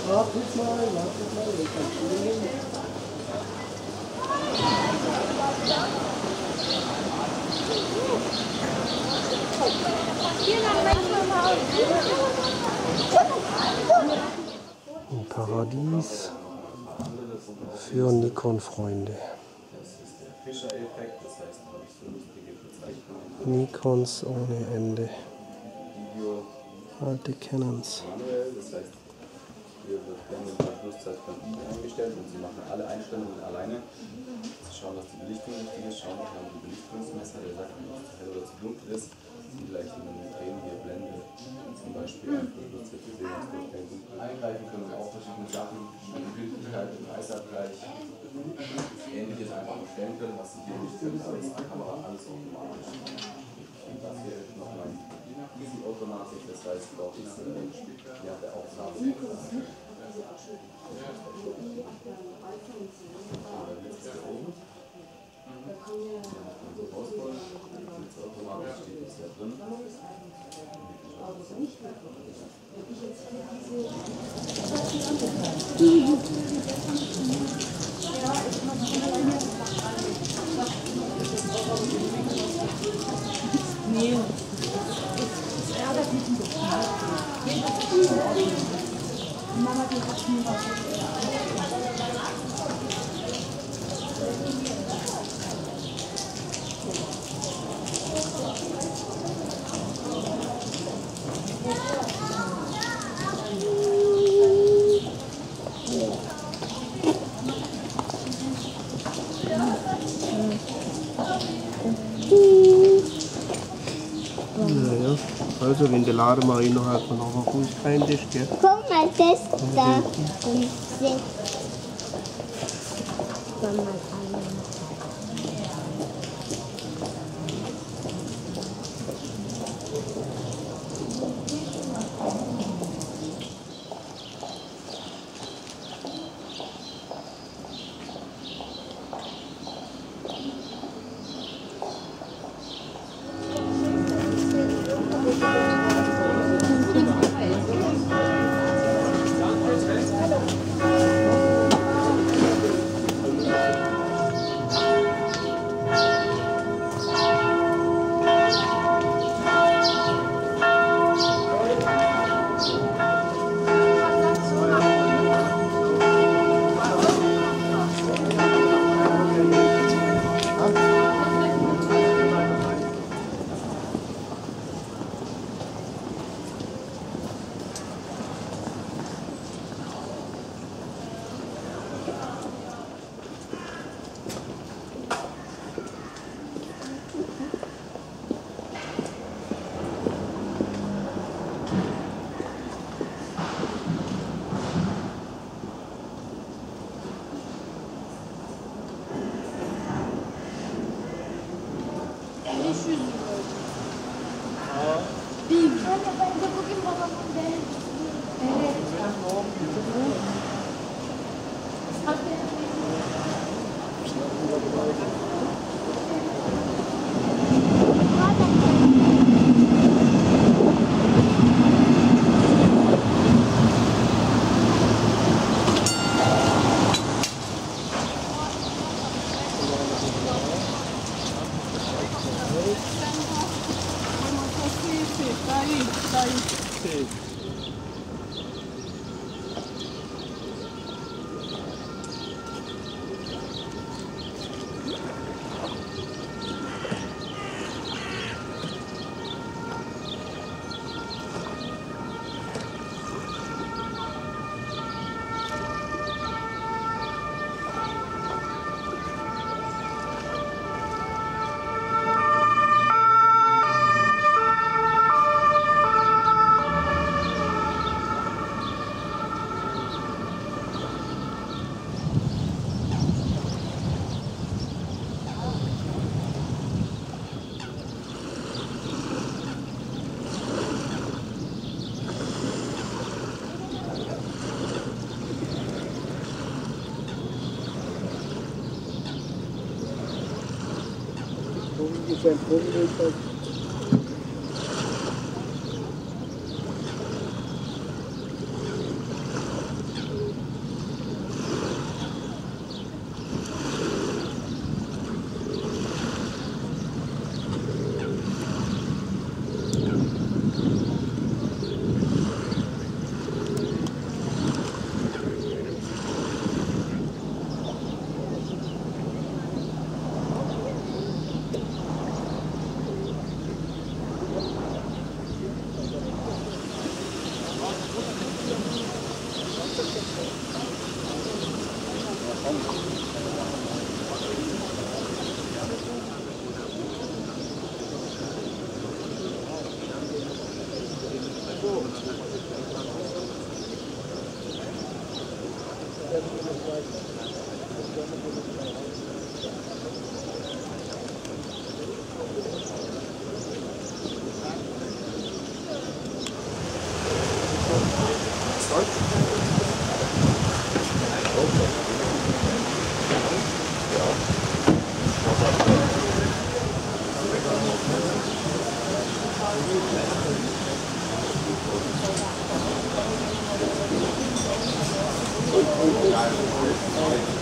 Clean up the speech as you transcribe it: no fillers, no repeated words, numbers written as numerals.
Wartet mal, ich kann spielen. Ein Paradies für Nikon-Freunde. Nikons ohne Ende. Alte Canons. Hier wird dann eine Verschlusszeit von Ihnen eingestellt und Sie machen alle Einstellungen alleine. Sie schauen, dass die Belichtung richtig ist, schauen, dass man die Belichtungsmesser, der sagt, ob es zu hell oder zu dunkel ist. Sie gleich in den Drehen hier Blende zum Beispiel ein Verschlusszeit für sehen, dass wir dunkel eingreifen können und auch verschiedene Sachen, die Bildlichkeit, den Preisabgleich, Ähnliches einfach stellen können, was Sie hier nicht können, aber das kann man alles automatisch. Und das hier ist nochmal Easy Automatik, das heißt, dort ist ja, der Aufnahme. Automatisch steht das ja drin. Nee. Das ärgert mich ein bisschen. Mama, die hat mir was. Naja, also wenn der Lademarino hat man auch ruhig keinen Tisch, gell? Guck mal, das da. Sein Probenbild. Ja,